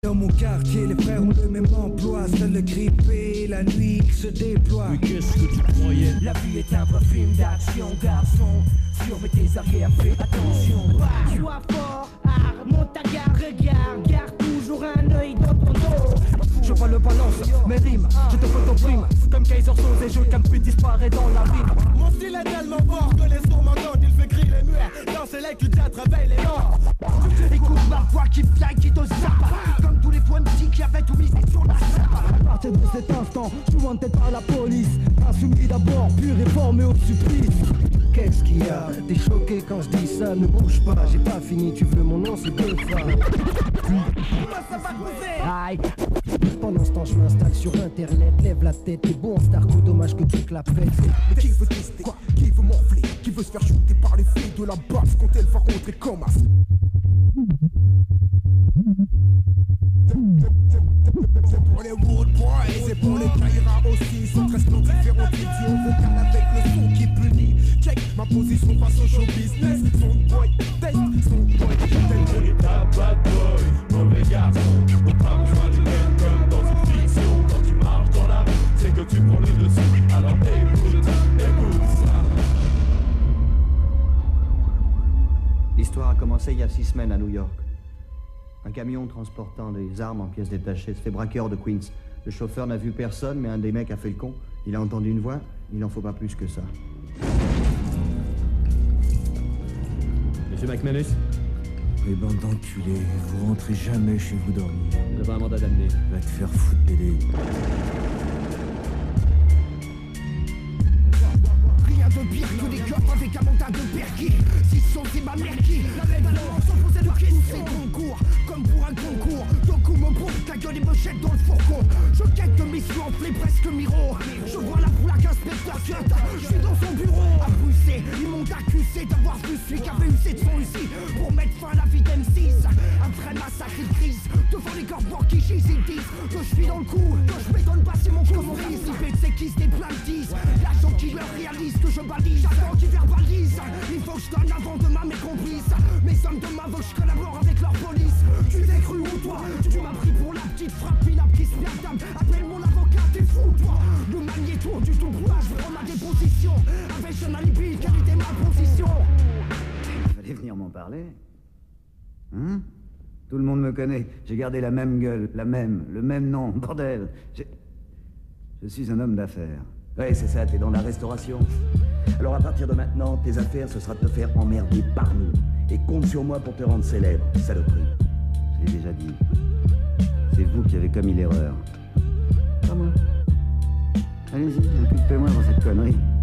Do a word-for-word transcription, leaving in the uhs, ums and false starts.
dans mon quartier, les frères ont le même emploi. Seul le grippé, la nuit qui se déploie. Mais qu'est-ce que tu croyais? La vie est un vrai film d'action, garçon. Surveille tes arrières, fais attention. Sois fort, art, monte ta garde, regarde. Garde toujours un œil dans ton dos. Je vois le balance, mes rimes, je te fais ton prime. Comme Kaiser Soze et je Campi disparaît dans la rime. Mon style est tellement fort que les sourds m'entendent, il fait crier les muets. Dans ces legs, tu te réveille les morts. Écoute ma voix qui vient, qui te zappe. Comme tous les poèmes qui avaient tout misé sur la sape. À partir de cet instant, je suis en tête par la police. Insoumis d'abord, puis réformé au supplice. Qu'est-ce qu'il y a? T'es choqué quand je dis ça, ne bouge pas. J'ai pas fini, tu veux mon nom, c'est deux fois. Aïe. Pendant ce temps, je m'installe sur internet. Lève la tête, t'es bon, Starco, dommage que tu te la pètes. Mais qui veut tester? Quoi? Qui veut m'enfler? Qui veut se faire shooter par les filles de la basse quand elle va rentrer comme as? C'est pour les wood boys, c'est pour les Kaira aussi. Sont très différents idiots, vocal avec le son qui punit. Check ma position face au show business. Son boy, test, son boy, test. On est un bad boy, mauvais garçon. On pas besoin de l'aide comme dans une fiction. Quand tu marches dans la rue, c'est que tu prends le dessus. Alors écoute, écoute ça. L'histoire a commencé il y a six semaines à New York. Un camion transportant des armes en pièces détachées se fait braquer hors de Queens. Le chauffeur n'a vu personne, mais un des mecs a fait le con. Il a entendu une voix, il n'en faut pas plus que ça. Monsieur McManus? Les bandes d'enculés, vous rentrez jamais chez vous dormir. Vous avez un mandat d'amener. Va te faire foutre, bébé. Rien de pire que les cops avec un mandat de perquis. Si sont c'est ma mère qui la même alors sans poser de questions. C'est concours, comme pour un concours. Doku me bouffe ta gueule et me jette dans le fourgon. Je quête de mission enflée presque miro. Je vois la boulaque inspecteur cut. Je suis dans son bureau à pousser. Ils m'ont accusé d'avoir vu celui qui avait eu cette son ici pour mettre fin à la vie d'M six. Un vrai massacre et crise devant les corps pour qui gisent. Ils disent que je suis dans le coup, que je m'étonne pas c'est mon communiste. I P c'est qui se déplace. L'agent qui leur réalise que je balise. J'attends qu'ils verbalisent. Il faut que je donne avant demain mes complices. Mes hommes de main veulent que je collabore avec leur police. Tu t'es cru ou toi? Tu m'as pris pour la petite frappe pinable qui se perd. Appelle mon avocat, t'es fou toi. Le magnéto du tout bois, je prends ma déposition. Avec un alibi, quelle était ma position? Il fallait venir m'en parler. Hein? Tout le monde me connaît. J'ai gardé la même gueule, la même, le même nom, bordel. J'ai... Je suis un homme d'affaires. Ouais, c'est ça, t'es dans la restauration. Alors à partir de maintenant, tes affaires, ce sera de te faire emmerder par nous. Et compte sur moi pour te rendre célèbre, saloperie. Je l'ai déjà dit. C'est vous qui avez commis l'erreur. Pas moi. Allez-y, inculpez-moi dans cette connerie.